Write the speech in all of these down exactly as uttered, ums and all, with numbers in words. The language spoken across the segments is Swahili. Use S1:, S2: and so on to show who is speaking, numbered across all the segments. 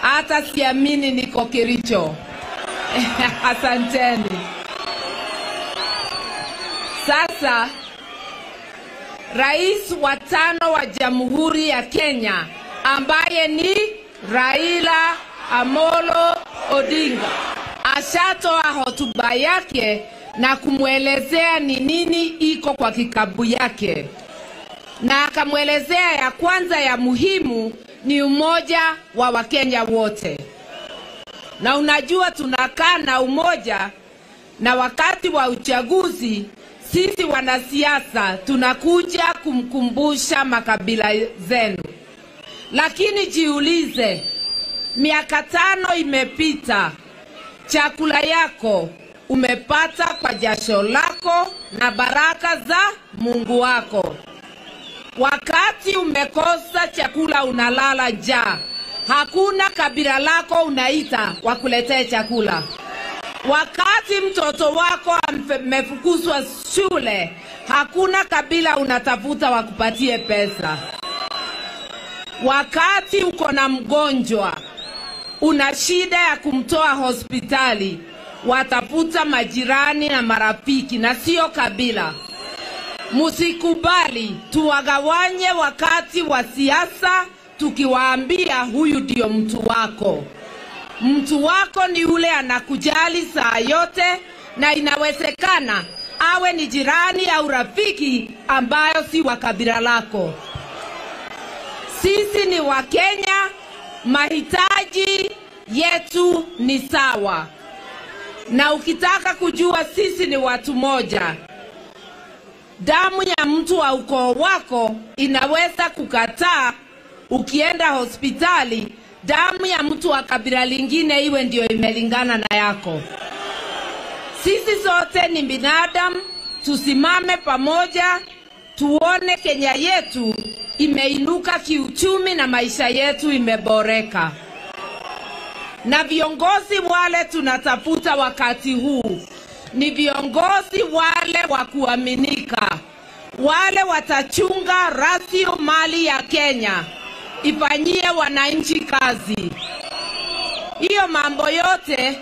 S1: Hata Siamini niko Kericho. Asanteni. Sasa Rais wa tano wa Jamhuri ya Kenya ambaye ni Raila Amolo Odinga ashatoa hotuba yake na kumwelezea ni nini iko kwa kikabu yake. Na akamwelezea ya kwanza ya muhimu ni umoja wa Wakenya wote. Na unajua tunakaa na umoja, na wakati wa uchaguzi sisi wanasiasa tunakuja kumkumbusha makabila zenu. Lakini jiulize, miaka tano imepita, chakula yako umepata kwa jasho lako na baraka za Mungu wako. Wakati umekosa chakula unalala njaa, hakuna kabila lako unaita wakuletee chakula. Wakati mtoto wako amefukuzwa shule, hakuna kabila unatafuta wakupatie pesa. Wakati uko na mgonjwa, una shida ya kumtoa hospitali, watafuta majirani na marafiki na sio kabila. Musikubali tuwagawanye wakati wa siasa tukiwaambia huyu ndio mtu wako. Mtu wako ni ule anakujali saa yote, na inawezekana awe ni jirani au rafiki ambayo si wa kabila lako. Sisi ni Wakenya, mahitaji yetu ni sawa. Na ukitaka kujua sisi ni watu moja, damu ya mtu wa ukoo wako inaweza kukataa ukienda hospitali, damu ya mtu wa kabila lingine iwe ndio imelingana na yako. Sisi sote ni binadamu, tusimame pamoja, tuone Kenya yetu imeinuka kiuchumi na maisha yetu imeboreka. Na viongozi wale tunatafuta wakati huu ni viongozi wale wa kuaminika, wale watachunga rasilimali ya Kenya, ifanyie wananchi kazi. Hiyo mambo yote,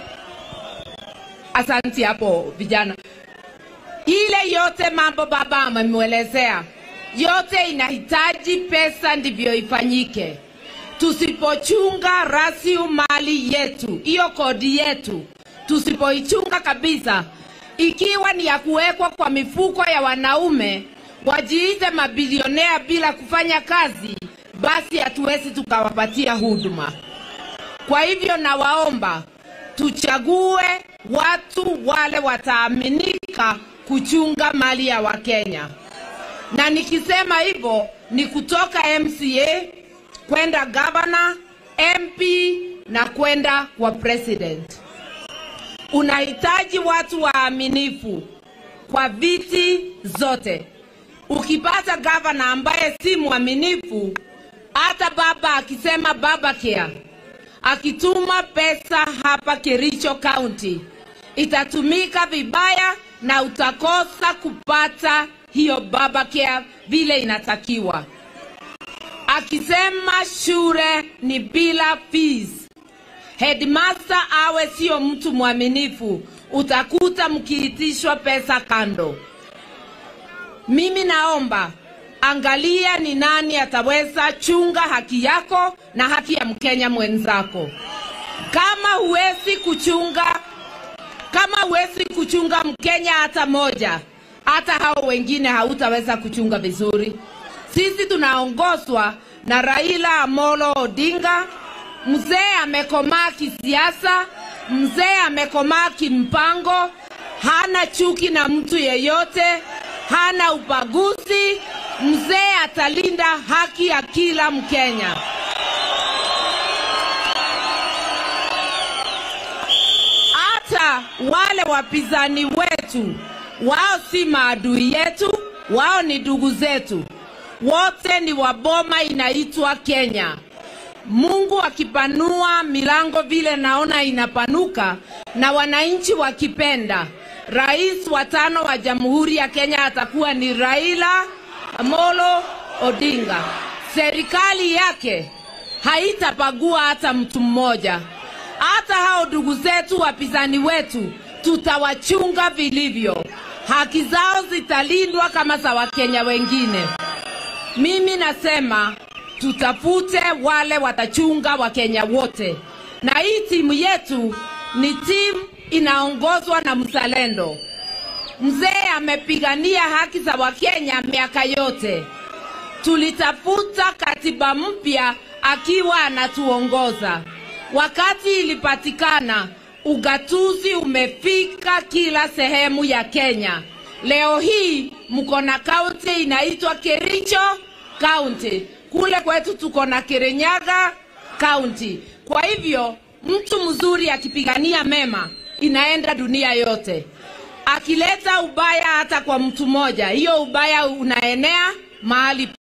S1: asanti hapo vijana, ile yote mambo baba amemwelezea, yote inahitaji pesa ndivyo ifanyike. Tusipochunga rasilimali yetu, hiyo kodi yetu, tusipoichunga kabisa, ikiwa ni ya kuwekwa kwa mifuko ya wanaume wajiite mabilionea bila kufanya kazi, basi hatuwezi tukawapatia huduma. Kwa hivyo nawaomba tuchague watu wale wataaminika kuchunga mali ya Wakenya. Na nikisema hivyo ni kutoka M C A kwenda governor, M P na kwenda kwa president. Unahitaji watu waaminifu kwa viti zote. Ukipata governor ambaye si mwaminifu, hata baba akisema baba care, akituma pesa hapa Kericho County, itatumika vibaya na utakosa kupata hiyo baba care vile inatakiwa. Akisema shule ni bila fees, headmaster awe sio mtu mwaminifu, utakuta mkiitishwa pesa kando. Mimi naomba angalia ni nani ataweza chunga haki yako na haki ya Mkenya mwenzako. Kama huwezi kuchunga, kama huwezi kuchunga Mkenya hata moja, hata hao wengine hautaweza kuchunga vizuri. Sisi tunaongozwa na Raila Amolo Odinga. Mzee amekomaa kisiasa, mzee amekomaa kimpango, hana chuki na mtu yeyote, hana ubaguzi. Mzee atalinda haki ya kila Mkenya. Hata wale wapinzani wetu, wao si maadui yetu, wao ni ndugu zetu. Wote ni waboma inaitwa Kenya. Mungu akipanua milango vile naona inapanuka, na wananchi wakipenda, rais wa tano wa Jamhuri ya Kenya atakuwa ni Raila Amolo Odinga. Serikali yake haitapagua hata mtu mmoja. Hata hao ndugu zetu wapinzani wetu tutawachunga vilivyo. Haki zao zitalindwa kama za Wakenya wengine. Mimi nasema tutafute wale watachunga Wakenya wote. Na hii timu yetu ni timu inaongozwa na mzalendo. Mzee amepigania haki za Wakenya miaka yote. Tulitafuta katiba mpya akiwa anatuongoza. Wakati ilipatikana, ugatuzi umefika kila sehemu ya Kenya. Leo hii mko na kaunti inaitwa Kericho County. Kule kwetu tuko na Kirinyaga County. Kwa hivyo mtu mzuri akipigania mema inaenda dunia yote. Akileta ubaya hata kwa mtu moja, hiyo ubaya unaenea mahali